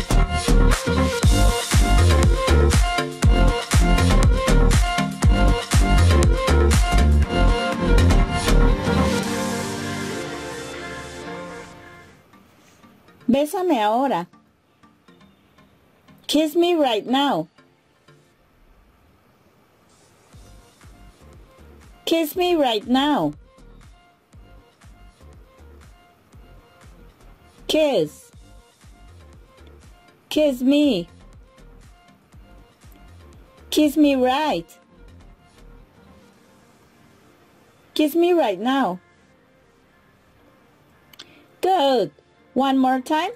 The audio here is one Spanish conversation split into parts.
Bésame ahora. Kiss me right now. Kiss me right now. Kiss. Kiss me. Kiss me right. Kiss me right now. Good. One more time.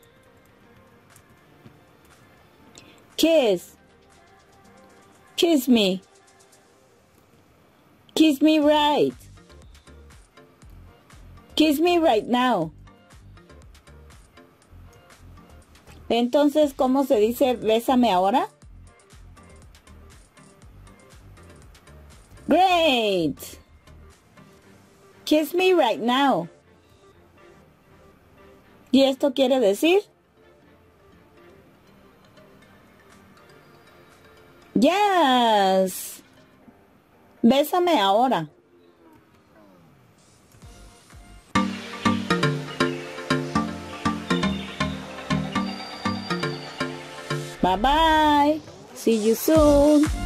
Kiss. Kiss me. Kiss me right. Kiss me right now. Entonces, ¿cómo se dice bésame ahora? Great. Kiss me right now. ¿Y esto quiere decir? Yes. Bésame ahora. Bye bye. See you soon.